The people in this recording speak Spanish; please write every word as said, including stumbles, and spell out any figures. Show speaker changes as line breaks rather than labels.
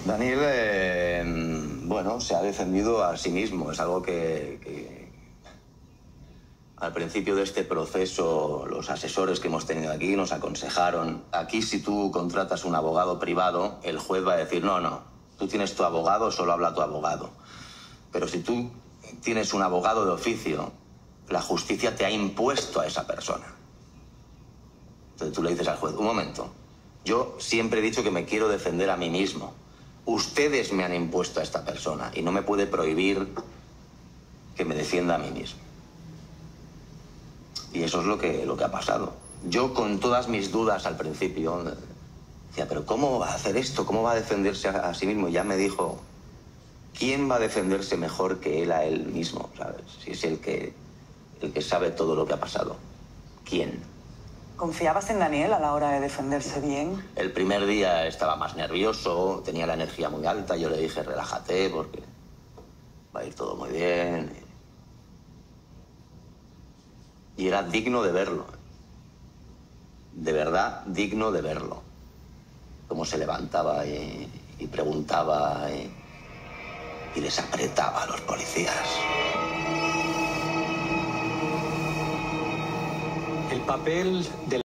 Daniel, eh, bueno, se ha defendido a sí mismo. Es algo que, que al principio de este proceso los asesores que hemos tenido aquí nos aconsejaron: aquí si tú contratas un abogado privado, el juez va a decir no, no, tú tienes tu abogado, solo habla tu abogado. Pero si tú tienes un abogado de oficio, la justicia te ha impuesto a esa persona. Entonces tú le dices al juez: un momento, yo siempre he dicho que me quiero defender a mí mismo. Ustedes me han impuesto a esta persona y no me puede prohibir que me defienda a mí mismo. Y eso es lo que, lo que ha pasado. Yo, con todas mis dudas al principio, decía, pero ¿cómo va a hacer esto? ¿Cómo va a defenderse a, a sí mismo? Y ya me dijo, ¿quién va a defenderse mejor que él a él mismo? ¿Sabes? Si es el que, el que sabe todo lo que ha pasado. ¿Quién?
¿Confiabas en Daniel a la hora de defenderse bien?
El primer día estaba más nervioso, tenía la energía muy alta. Yo le dije, relájate porque va a ir todo muy bien. Y era digno de verlo. De verdad, digno de verlo. Cómo se levantaba y, y preguntaba y, y les apretaba a los policías.
El papel de